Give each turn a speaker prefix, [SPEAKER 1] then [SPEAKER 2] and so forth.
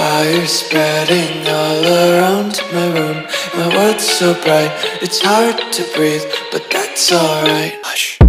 [SPEAKER 1] fire spreading all around my room. My world's so bright, it's hard to breathe, but that's alright. Hush.